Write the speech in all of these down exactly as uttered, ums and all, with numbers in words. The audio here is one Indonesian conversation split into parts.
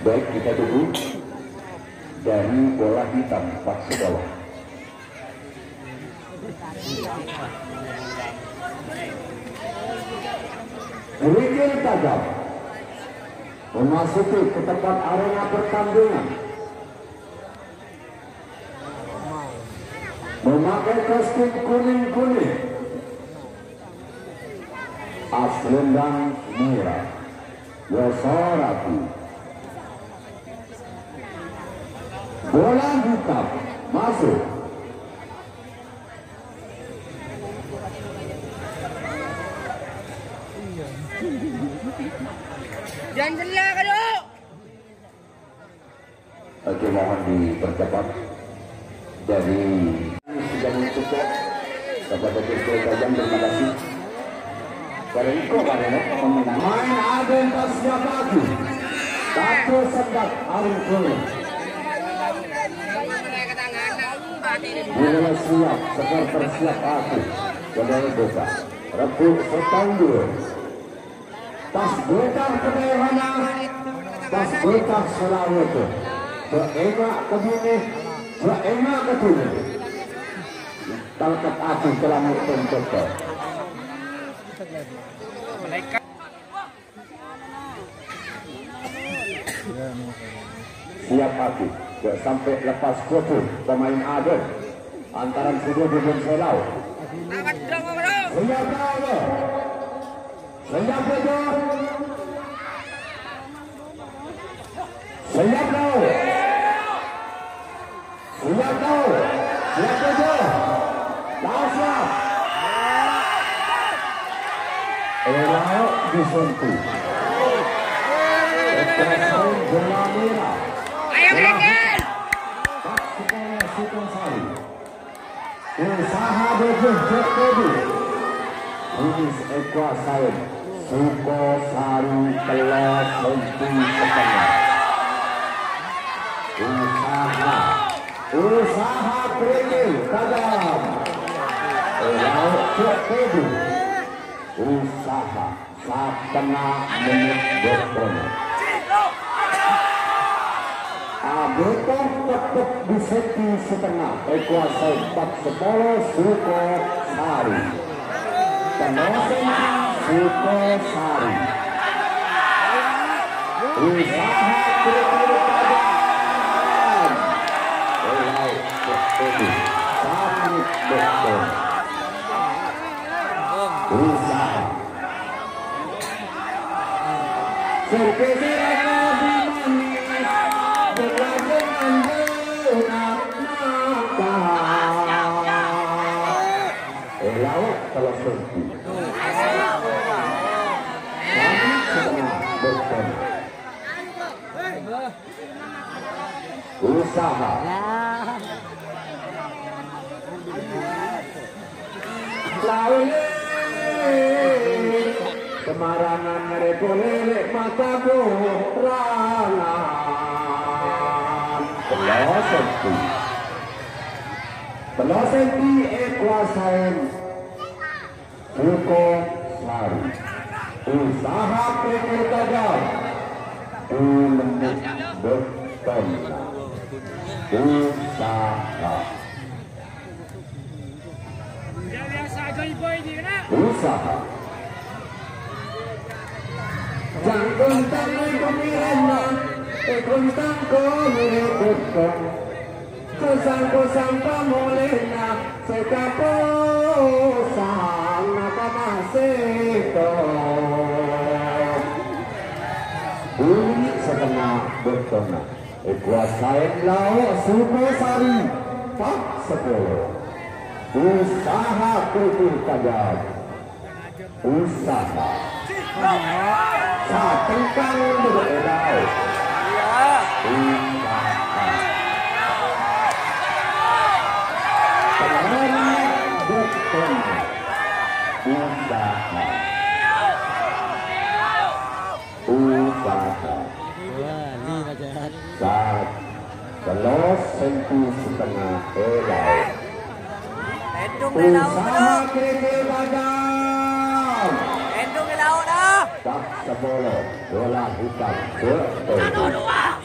Baik, kita tunggu dari bola hitam Pak Sekolah. Kerikil tajam memasuki ke tempat arena pertandingan. Memakai kostum kuning-kuning, aslendang merah, Yosorati. Bola hitam masuk. Jangan jelas kadang. Oke, mohon dipercepat. Jadi sudah mencukup kepada Kerikil Tajam, terima kasih. Kariko karena pemenang. Main Aden Tasya Pagi. Satu sekat Arifin. Mulai siap, supporter siap aku. Kedai buka. Rebut setanggul. Tas betah kedayana. Tas betah selalu. Seengak kebini. Seengak kebini. Talkat aku kelamuk pencoba. Siap aku. Gak sampai lepas kotor pemain Aden antara sudah dengan Selau. Siap kau. Siap betul. Siap kau. Siap kau. Siap betul. Langsung. Elok disentuh. Ekstrasyon bola merah. Ayo Kerikil. Usaha bejuh Jokowi. Tulis Ekuasain Sukosari telah senti setengah. Usaha Usaha Kerikil Tajam. Laut Jokowi. Usaha setengah menit berpono. Abetah tetap di senti setengah. Ekuasai empat sepuluh Sukosari. Penosen Sukosari. Usaha Kerikil Tajam. Laut Jokowi. Sangat berpono. Usaha Serkesiran lebih manis berlabuhan benak mata. Elawak telah senti. Kami setengah bertemu. Usaha Laule Kemarangan repolelek mataku rangan. Belah senti. Belah senti Ekuasain Sukosari. Usaha Kerikil Tajam. Ulemuk bertemu. Usaha. Usaha. Jangkung tangan pemirana, ekuntang komerikutkan. Kusang-kusang pamolena, sekaposan nakamasito. Bunyi setengah bertona. Ekuasain Laut Sukosari, Pak sepuluh. Usaha Kerikil Tajam. Usaha Satengkang beredar. Usaha Pemenang bertemu. Usaha Usaha Saat Telos senti setengah elai. Usaha Kerikil Tajam. Endung ke laut dah. Tak sepuluh bola hitam bertemu.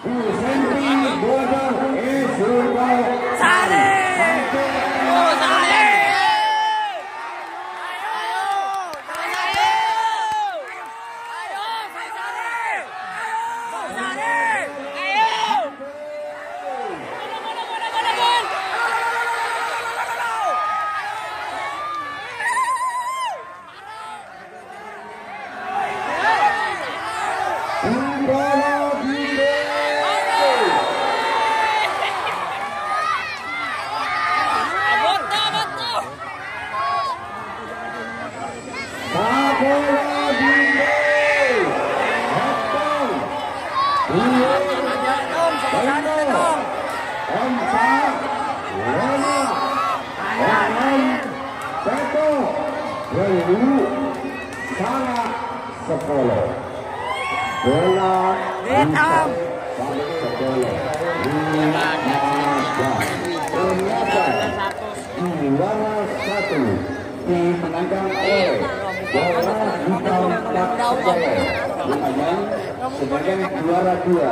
Busenti Bodor Esuko Sari. Oh, Sari. sangat sepuluh bola Vietnam sepuluh juara satu dimenangkan oleh bola hitam empat sepuluh dengan sebagai juara dua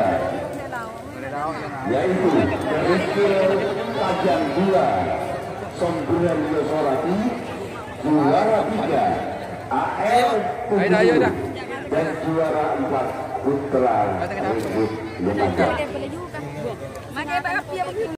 yaitu Rizkil Tajam dua Somburan Yosorati, juara tiga A L tujuh dan juara empat Putra Ribut Lumajang.